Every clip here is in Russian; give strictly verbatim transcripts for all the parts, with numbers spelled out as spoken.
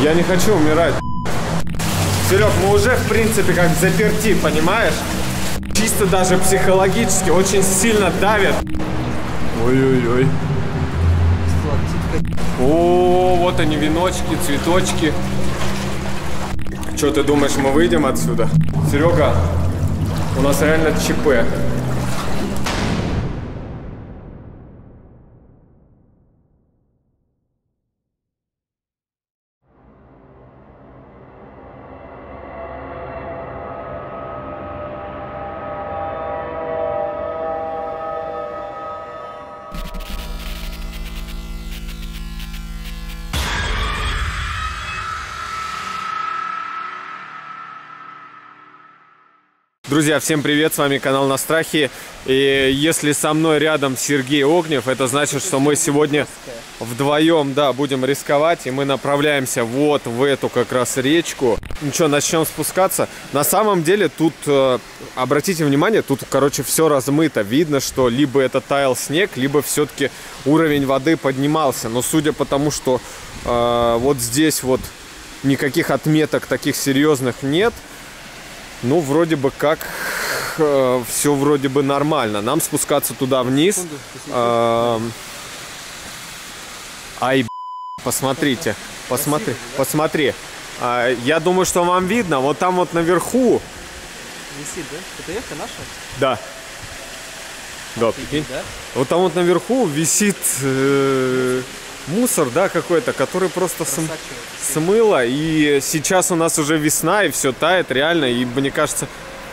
Я не хочу умирать. Серег, мы уже, в принципе, как заперти, понимаешь? Чисто даже психологически очень сильно давят. Ой-ой-ой. О, вот они, веночки, цветочки. Что ты думаешь, мы выйдем отсюда? Серега, у нас реально ЧП. Друзья, всем привет, с вами канал На Страхе. И если со мной рядом Сергей Огнев, это значит, что мы сегодня вдвоем, да, будем рисковать. И мы направляемся вот в эту как раз речку. Ну что, начнем спускаться. На самом деле тут, э, обратите внимание, тут, короче, все размыто. Видно, что либо это таял снег, либо все-таки уровень воды поднимался. Но судя по тому, что э, вот здесь вот никаких отметок таких серьезных нет, ну, вроде бы как э, все вроде бы нормально. Нам спускаться туда вниз. Э, ай, посмотрите, посмотри, посмотри. Э, я думаю, что вам видно. Вот там вот наверху. Висит, да? Это эхо наша? Да. Да, прикинь. Да? Вот там вот наверху висит э, мусор, да, какой-то, который просто см... смыло. И сейчас у нас уже весна, и все тает реально. И мне кажется,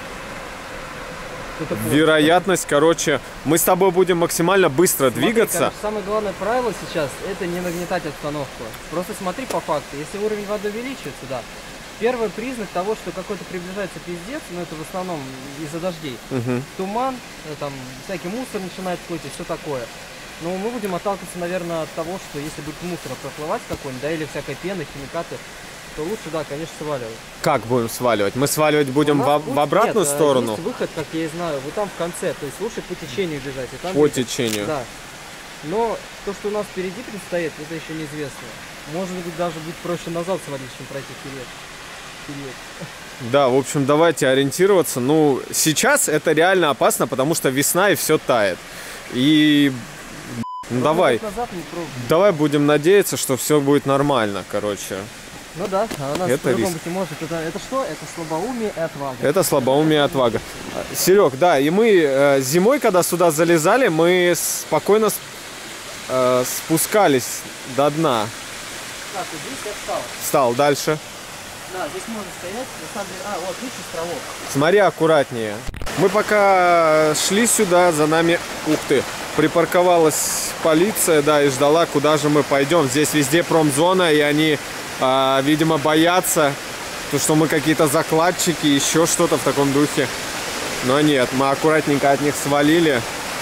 вероятность, короче, мы с тобой будем максимально быстро смотри, двигаться. Короче, самое главное правило сейчас — это не нагнетать обстановку. Просто смотри по факту. Если уровень воды увеличивается, да, первый признак того, что какой-то приближается пиздец, но это в основном из-за дождей. Угу. Туман, там всякий мусор начинает плыть и все такое. Но мы будем отталкиваться, наверное, от того, что если будет мусор проплывать какой-нибудь, да, или всякая пена, химикаты, то лучше, да, конечно, сваливать. Как будем сваливать? Мы сваливать будем в, в обратную нет, сторону? Есть выход, как я и знаю, вы там в конце, то есть лучше по течению бежать. И там по бежать. течению? Да. Но то, что у нас впереди предстоит, это еще неизвестно. Может быть, даже будет проще назад свалить, чем пройти вперед. вперед. Да, в общем, давайте ориентироваться. Ну, сейчас это реально опасно, потому что весна и все тает. И... Ну, давай, давай будем надеяться, что все будет нормально, короче. Ну да, а у нас это по-другому быть не может. Это, это что? Это слабоумие и отвага. Это слабоумие и отвага. Серег, да, и мы э, зимой, когда сюда залезали, мы спокойно э, спускались до дна. Так, вот здесь я встал. Встал, дальше. Да, здесь можно стоять. На самом деле... А, вот, видишь, островок. Смотри аккуратнее. Мы пока шли сюда, за нами... Ух ты! Припарковалась полиция, да, и ждала, куда же мы пойдем. Здесь везде промзона, и они, а, видимо, боятся, то, что мы какие-то закладчики, еще что-то в таком духе. Но нет, мы аккуратненько от них свалили.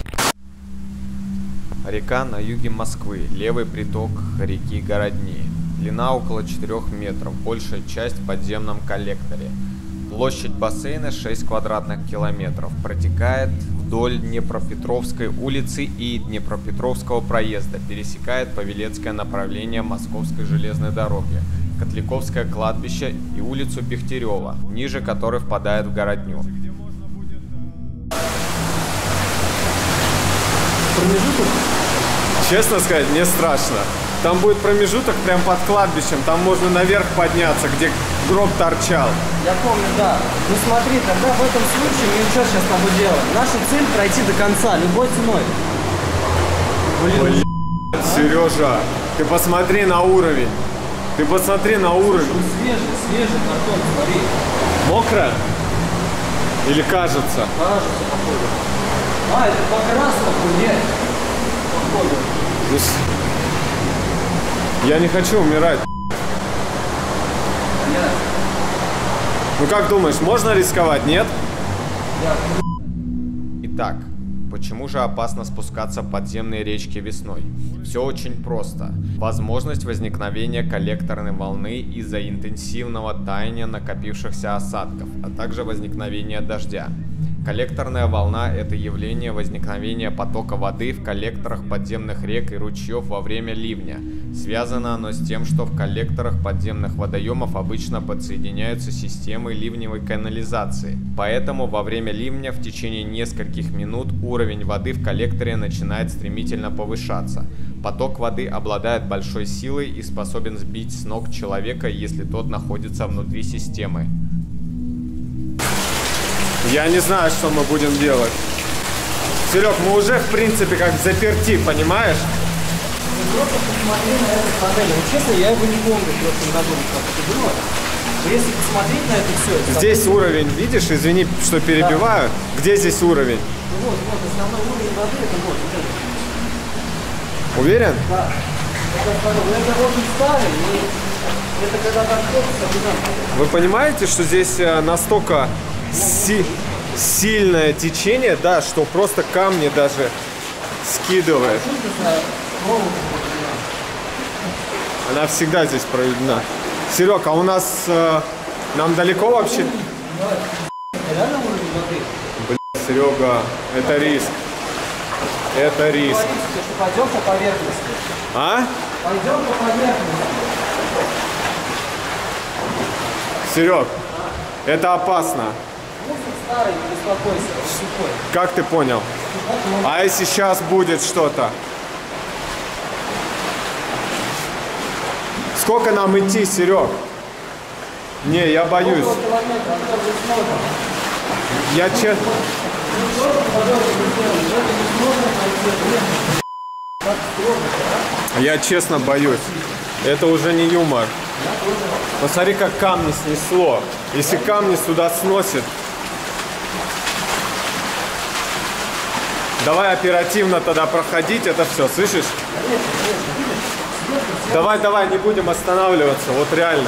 Река на юге Москвы, левый приток реки Городни. Длина около четырёх метров, большая часть в подземном коллекторе. Площадь бассейна шесть квадратных километров. Протекает вдоль Днепропетровской улицы и Днепропетровского проезда. Пересекает Павелецкое направление Московской железной дороги, Котляковское кладбище и улицу Бехтерева, ниже которой впадает в Городню. Промежуток? Честно сказать, мне страшно. Там будет промежуток прям под кладбищем, там можно наверх подняться, где гроб торчал. Я помню, да. Ну смотри, тогда в этом случае мы что сейчас с тобой делаем? Наша цель — пройти до конца, любой ценой. Блин, Блин, а? Сережа, ты посмотри на уровень. Ты посмотри на уровень. Слушай, свежий, свежий картон, смотри. Мокро? Или кажется? Кажется, походу. А, это покрас такой, нет. Походу. Я не хочу умирать. Нет. Ну как думаешь, можно рисковать, нет? Я... Итак, почему же опасно спускаться в подземные речки весной? Все очень просто. Возможность возникновения коллекторной волны из-за интенсивного таяния накопившихся осадков, а также возникновения дождя. Коллекторная волна – это явление возникновения потока воды в коллекторах подземных рек и ручьев во время ливня. Связано оно с тем, что в коллекторах подземных водоемов обычно подсоединяются системы ливневой канализации. Поэтому во время ливня в течение нескольких минут уровень воды в коллекторе начинает стремительно повышаться. Поток воды обладает большой силой и способен сбить с ног человека, если тот находится внутри системы. Я не знаю, что мы будем делать. Серег, мы уже, в принципе, как заперти, понимаешь? Просто посмотри на этот панель. Вот честно, я его не помню в прошлом году, как это было. Но если посмотреть на это все... Здесь это... уровень, видишь? Извини, что перебиваю. Да. Где здесь уровень? Ну вот, вот, основной уровень воды, это вот. Вот. Уверен? Да. Это, это очень старый, и это когда там кто-то... Вы понимаете, что здесь настолько... Си сильное течение, да, что просто камни даже скидывает. Она всегда здесь проведена. Серег, а у нас э, нам далеко вообще? Блин, Серега, это риск. Это риск. Пойдем по поверхности. А? Пойдем по поверхности. Серег, это опасно. Старый, не беспокойся, сухой. Как ты понял? А если сейчас будет что-то? Сколько нам идти, Серег? Не, я боюсь. Я честно... Я честно боюсь. Это уже не юмор. Посмотри, как камни снесло. Если камни сюда сносит... Давай оперативно тогда проходить это все, слышишь? Давай, давай, не будем останавливаться, вот реально.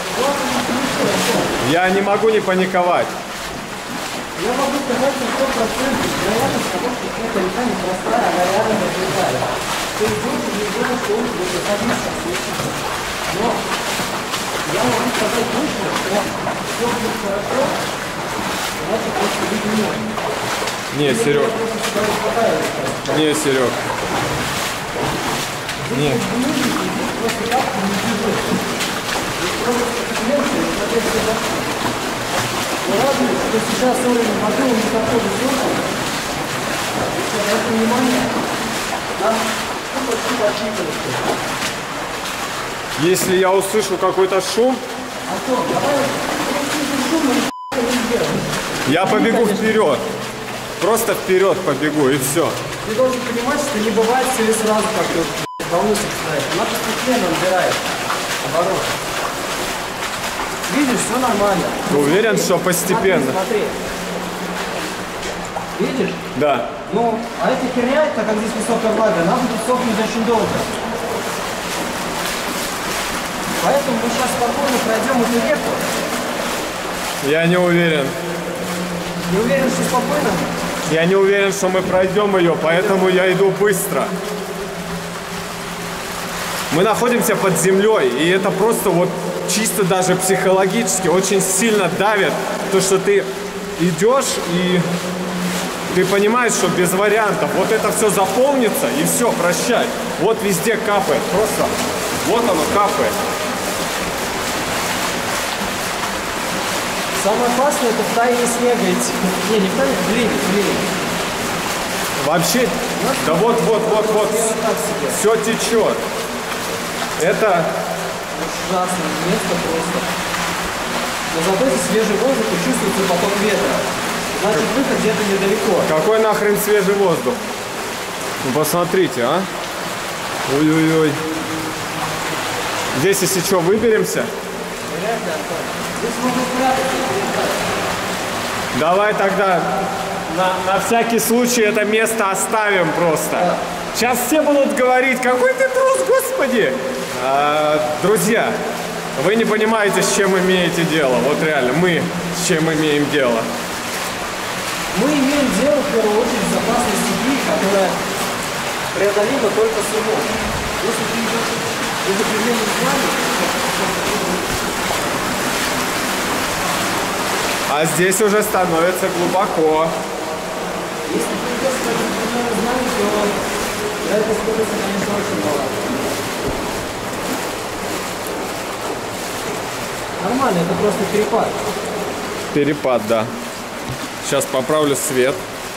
Я не могу не паниковать. Я могу сказать, что сто процентов вероятность того, что эта река непростая, она реально возникает. То есть больше не знаю, что он будет садиться. Но я могу сказать точно, что все будет хорошо, значит, просто быть не может. Не, Серег. Не, Серег. Не. Радует, что сейчас уровень воды не такой высокий. Если обратите внимание, нам почти почти. Если я услышу какой-то шум, Антон, давай шум, я побегу вперед. Просто вперед побегу и все. Ты должен понимать, что не бывает все и сразу, как ты волнуешься ставишь. Она постепенно набирает оборот. Видишь, все нормально. Ты уверен, что постепенно? Смотри, смотри. Видишь? Да. Ну, а эта херня, так как здесь высокая влага, она будет сохнуть очень долго. Поэтому мы сейчас спокойно пройдем эту реку. Я не уверен. Не уверен, что спокойно? Я не уверен, что мы пройдем ее, поэтому я иду быстро. Мы находимся под землей, и это просто вот чисто даже психологически очень сильно давит, то, что ты идешь и ты понимаешь, что без вариантов. Вот это все заполнится, и все, прощай. Вот везде капает, просто вот оно капает. Самое опасное — это в тайне снега идти. Не, не в тайне, в ливне, в ливне. Вообще, да вот, вот, вот, вот, все течет. Это ужасное место просто. Но зато здесь свежий воздух и чувствуется поток ветра. Значит, выход где-то недалеко. Какой нахрен свежий воздух? Ну посмотрите, а? Ой-ой-ой. Здесь, если что, выберемся? Вряд ли, Антон. Здесь можно спрятаться. Давай тогда на, на всякий случай это место оставим просто. Да. Сейчас все будут говорить, какой ты трус, господи! А, друзья, вы не понимаете, с чем имеете дело. Вот реально, мы с чем имеем дело. Мы имеем дело, в первую очередь, с опасной стихией, которая преодолима только с умом. Если ты идешь без определенных знаний, А здесь уже становится глубоко. Если придется как-то знать, то это становится, конечно, очень мало. Нормально, это просто перепад. Перепад, да. Сейчас поправлю свет.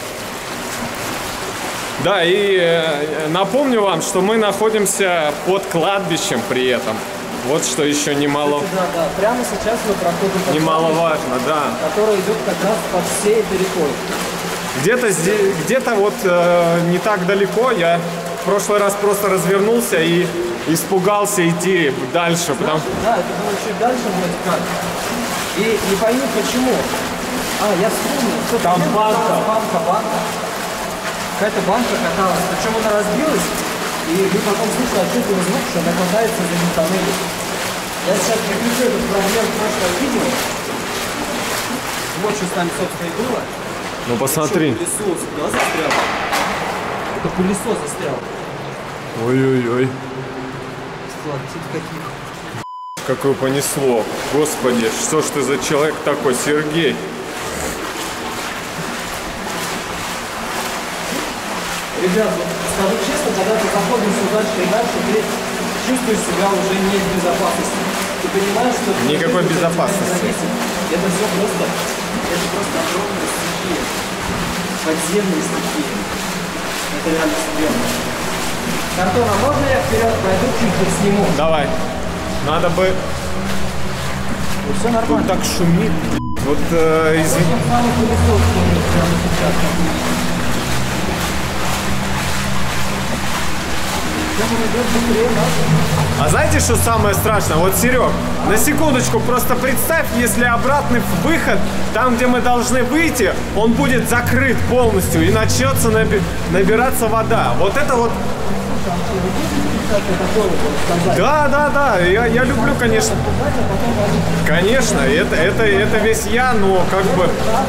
Да, и э, напомню вам, что мы находимся под кладбищем при этом. Вот что еще немало... Кстати, да, да. Прямо сейчас мы проходим под немаловажно, да. который идет как раз под всей этой рекой. Где-то здесь, где-то вот э, не так далеко я в прошлый раз просто развернулся и испугался идти дальше, потому что... Да, это было чуть дальше вроде как. И не пойму почему. А, я вспомнил. Что там банка. Банка, банка. Какая-то банка каталась. Причем она разбилась. И вы потом слышали отчетливый звук, что она катается за тоннелем. Я сейчас приключу этот фрагмент прошлого видео. Вот что с нами, собственно, и было. Ну посмотри. Что, пылесос, да, застрял? Это пылесос застрял. Ой-ой-ой. Сталактиты какие. Какое понесло. Господи, что ж ты за человек такой, Сергей? Ребят, вот скажу честно, когда ты заходишь все дальше и дальше, ты чувствуешь себя уже не в безопасности. Ты понимаешь, что... Никакой безопасности. Это все просто... Это просто огромные стихии. Подземные стихии. Это реально серьезно. Картон, а можно я вперед пойду, чуть-чуть сниму? Давай. Надо бы... Ну, все нормально. Тут так шумит. Вот, э, извини. Вот самый пылесос, который прямо сейчас. А знаете, что самое страшное? Вот, Серег, на секундочку просто представь, если обратный выход, там, где мы должны выйти, он будет закрыт полностью и начнется наби- набираться вода. Вот это вот... Да, да, да, я, я люблю, конечно. Конечно, это, это, это весь я, но как бы...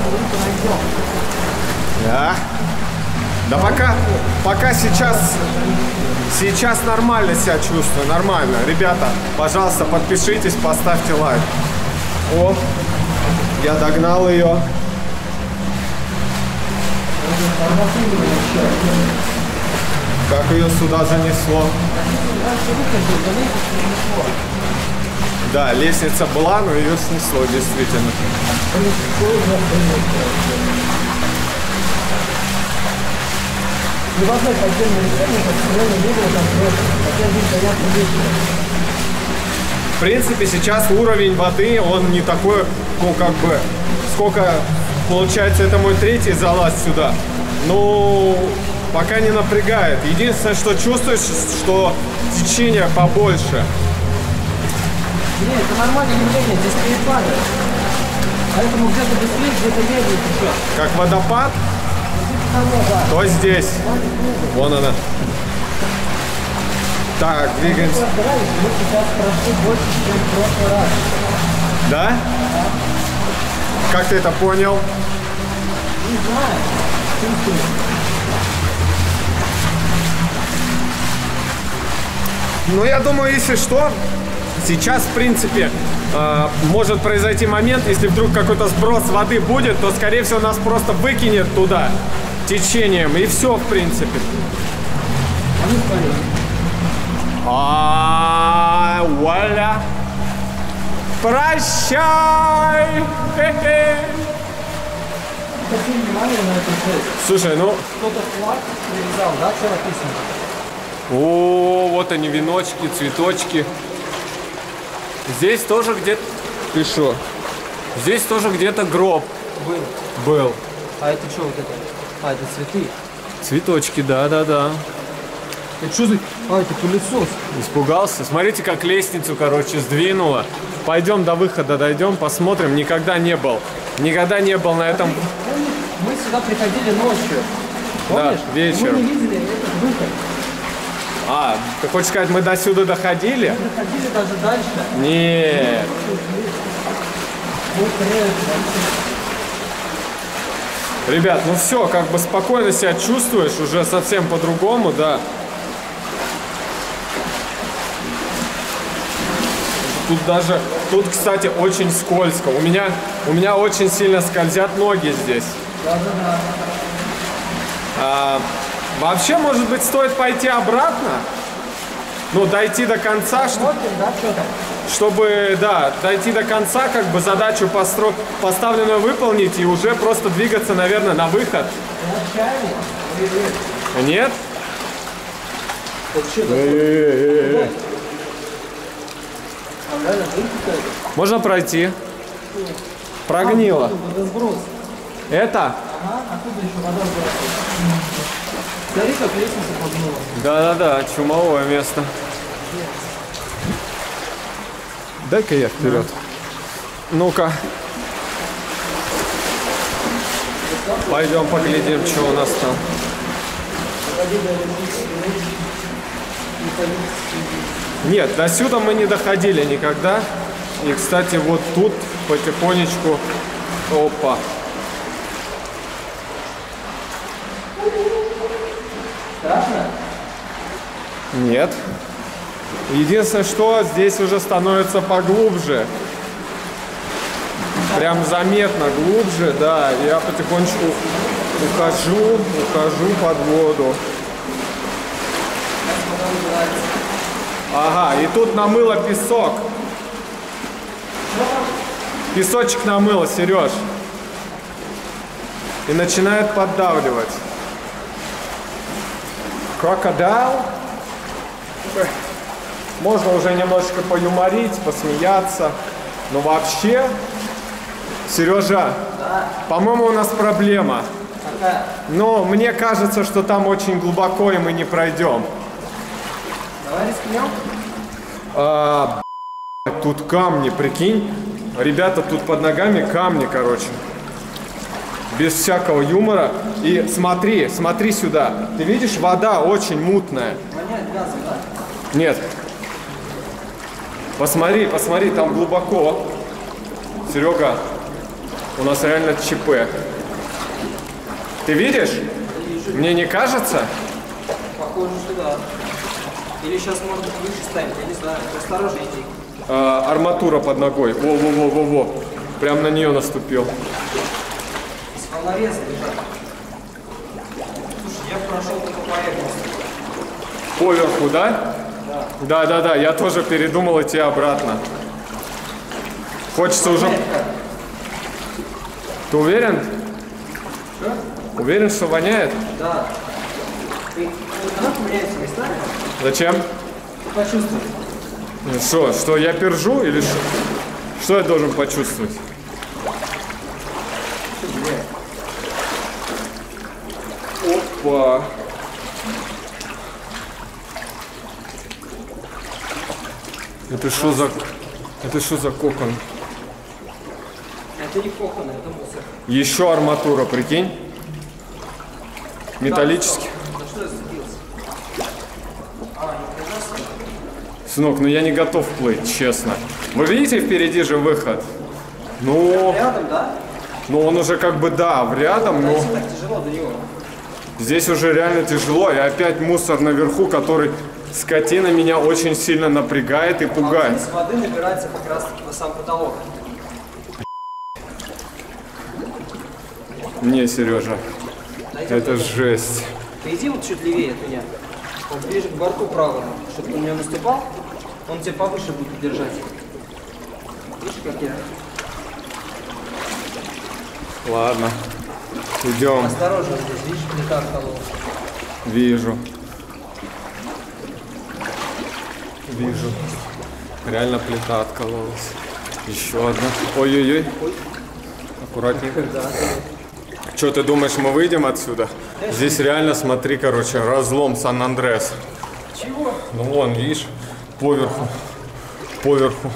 Да. Да пока, пока сейчас, сейчас нормально себя чувствую, нормально. Ребята, пожалуйста, подпишитесь, поставьте лайк. О, я догнал ее. Как ее сюда занесло? Да, лестница была, но ее снесло, действительно. Ни в одной подземной реке сегодня не было там просто. Хотя здесь понятно вечером. В принципе, сейчас уровень воды, он не такой, ну, как бы, сколько, получается, это мой третий залаз сюда. Ну, пока не напрягает. Единственное, что чувствуешь, что течение побольше. Нет, это нормальное явление, здесь перепады. Поэтому где-то быстрее, где-то медленнее течет. Как водопад, то здесь. Вон она. Так, двигаемся. Мы сейчас прошли больше, чем в прошлый раз. Да? Как ты это понял? Не знаю. Чувствую. Ну, я думаю, если что, сейчас, в принципе, э, может произойти момент, если вдруг какой-то сброс воды будет, то, скорее всего, нас просто выкинет туда течением, и все, в принципе. А ну, смотри. А, вуаля! Прощай! Хе-хе. Обрати внимание на эту жесть. Слушай, ну... Кто-то флаг привязал, да, что написано? О, вот они, веночки, цветочки. Здесь тоже где-то... Ты шо? Здесь тоже где-то гроб Был. был. А это что вот это? А, это цветы. Цветочки, да-да-да. Это что за... А, это пылесос. Испугался? Смотрите, как лестницу, короче, сдвинуло. Пойдем до выхода, дойдем, посмотрим. Никогда не был. Никогда не был на этом... Помнишь, мы сюда приходили ночью. Помнишь? Да, вечером. Мы не видели этот выход. А, ты хочешь сказать, мы до сюда доходили? Мы доходили даже дальше. Нет. Вот реально вообще. Ребят, ну все, как бы спокойно себя чувствуешь, уже совсем по-другому, да. Тут даже, тут, кстати, очень скользко. У меня, у меня очень сильно скользят ноги здесь. Да-да-да. А, вообще, может быть, стоит пойти обратно? Ну, дойти до конца, что, Смотрим, да, что там? чтобы, да, дойти до конца, как бы задачу постро... поставленную выполнить и уже просто двигаться, наверное, на выход. Нет? Вот что Э-э-э. Можно пройти? Прогнило. Разброс. Это? Ага, оттуда еще вода сбрасывается. Смотри, как лестница погнула. Да-да-да, чумовое место. Дай-ка я вперед. Ну-ка. Пойдем поглядим, что у нас там. Нет, до сюда мы не доходили никогда. И, кстати, вот тут потихонечку... Опа. Страшно? Нет. Единственное, что здесь уже становится поглубже. Прям заметно глубже, да. Я потихонечку ухожу, ухожу под воду. Ага, и тут намыло песок. Песочек намыло, Сереж. И начинает поддавливать. Крокодил. Можно уже немножечко поюморить, посмеяться. Но вообще, Сережа, Да. по-моему, у нас проблема. Какая? Но мне кажется, что там очень глубоко, и мы не пройдем. Давай рискнем. А, б***ь, тут камни, прикинь. Ребята, тут под ногами камни, короче. Без всякого юмора. И смотри, смотри сюда. Ты видишь, вода очень мутная. Воняет газом, да? Нет. Посмотри, посмотри, там глубоко. Серега, у нас реально ЧП. Ты видишь? Мне не кажется? Похоже, что да. Или сейчас, может быть, выше станет, я не знаю. Осторожнее иди. А, арматура под ногой. Во-во-во-во-во. Прям на нее наступил. Здесь волнорезы лежат. Слушай, я прошел только поверхность. Поверху, да? Да. Да-да-да, я тоже передумал идти обратно. Хочется уже... Ты уверен? Что? Уверен, что воняет? Да. Ты, давай поменяемся местами. Зачем? Почувствуй. Ну что, что я пержу или что? Что я должен почувствовать? Опа. Это что за... Это что за кокон? Это не кокон, это мусор. Еще арматура, прикинь? Металлический. Да что я зацепился? А, не придется? Сынок, ну я не готов плыть, честно. Вы видите, впереди же выход? Ну, Рядом, да? ну он уже как бы, да, рядом, но Дойти так тяжело до него. здесь уже реально тяжело. И опять мусор наверху, который, скотина, меня очень сильно напрягает и А пугает. вниз воды набирается как раз на сам потолок. Не, Сережа, Дойдем это туда. жесть. Ты иди вот чуть левее от меня. Вот ближе к борту правому. Чтобы ты на него наступал, он тебя повыше будет держать. Видишь, как я? Ладно, идем. Осторожно здесь, видишь, плита откололась. Вижу. Вижу. Реально плита откололась. Еще одна. Ой-ой-ой. Аккуратненько. Да. Что, ты думаешь, мы выйдем отсюда? Здесь реально, смотри, короче, разлом Сан-Андрес. Чего? Ну вон, видишь, поверху. Поверху.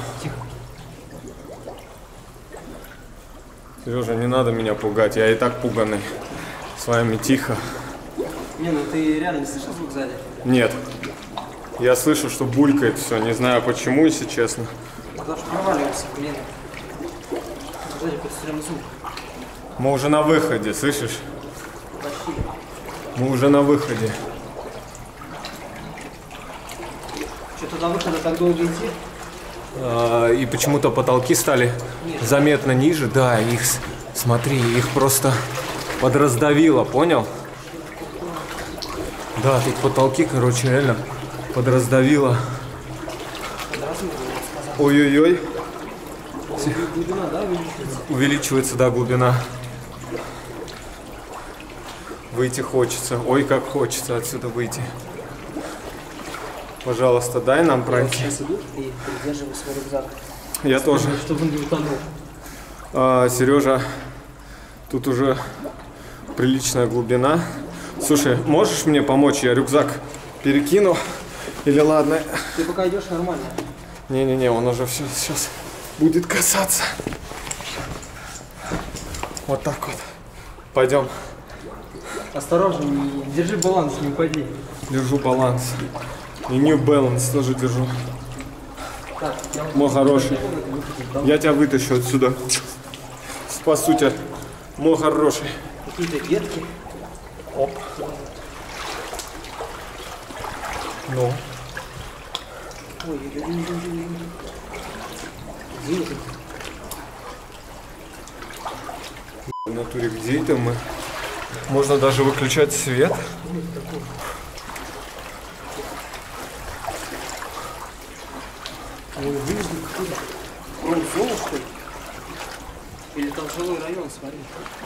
Сережа, не надо меня пугать, я и так пуганый. С вами тихо. Не, ну ты реально не слышал звук сзади? Нет. Я слышу, что булькает все. Не знаю почему, если честно. Потому что проваливаемся, блин. Сзади какой-то стрёмный звук. Мы уже на выходе, слышишь? Почти. Мы уже на выходе. Что-то до выхода так долго идти? А, и почему-то потолки стали заметно ниже. Да, их, смотри, их просто подраздавило, понял? Да, тут потолки, короче, реально подраздавило. Ой-ой-ой. Глубина, да, увеличивается? Увеличивается, да, глубина. Выйти хочется. Ой, как хочется отсюда выйти. Пожалуйста, дай нам пройти. Сейчас иду и придерживаю свой рюкзак. Я тоже. Чтобы он не утонул. А, Сережа, тут уже приличная глубина. Слушай, можешь мне помочь? Я рюкзак перекину. Или ладно? Ты пока идешь нормально. Не-не-не, он уже все сейчас будет касаться. Вот так вот. Пойдем. Осторожно, не держи баланс, не упади. Держу баланс. И New Balance тоже держу. Так, я вот Мой хороший. да? Я тебя вытащу отсюда. Спасу тебя. Мой хороший. Какие-то ветки. Оп. Ну. Ой, иди, иди, иди, иди. Иди. В натуре, где это мы? Можно даже выключать свет. Ну, вывезли какой-то промзону, что ли? Или там жилой район, смотри.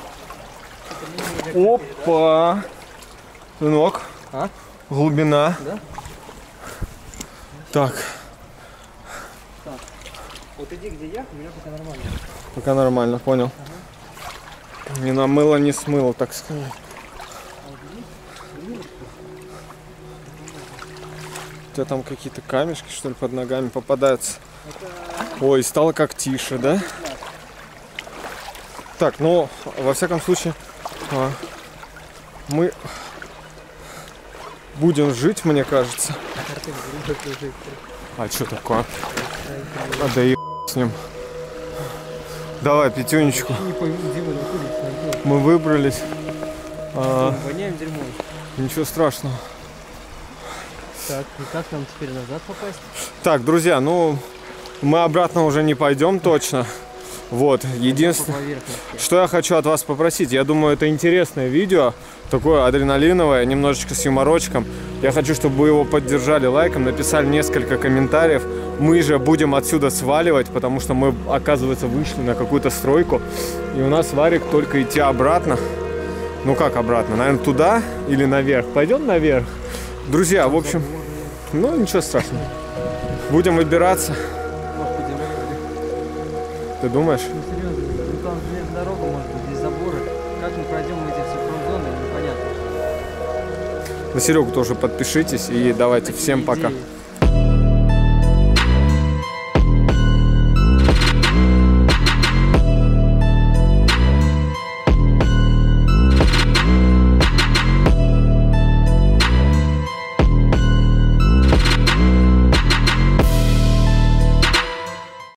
Опа! Сынок. А? Глубина. Да? Так, Так. Вот иди, где я, у меня пока нормально. пока нормально, понял. Не намыло, не смыло, так сказать. У тебя там какие-то камешки, что ли, под ногами попадаются? Ой, стало как тише, да? Так, ну, во всяком случае, а, мы будем жить, мне кажется. А что такое? А да и с ним. Давай, пятюнечку. Не пойму, где мы находимся. Мы выбрались. А, Воняем дерьмом. ничего страшного. Так, и как нам теперь назад попасть? Так, друзья, ну мы обратно уже не пойдем точно. Вот, единственное, что я хочу от вас попросить. Я думаю, это интересное видео, такое адреналиновое, немножечко с юморочком. Я хочу, чтобы вы его поддержали лайком, написали несколько комментариев. Мы же будем отсюда сваливать, потому что мы, оказывается, вышли на какую-то стройку. И у нас Варик только идти обратно. Ну как обратно? Наверное, туда или наверх? Пойдем наверх? Друзья, в общем, ну ничего страшного. Будем выбираться. Ты думаешь? Ну серьезно, ну там железная дорога, может быть, здесь заборы. Как мы пройдем эти все промзоны, непонятно. На Серегу тоже подпишитесь и давайте Такие всем пока. идеи.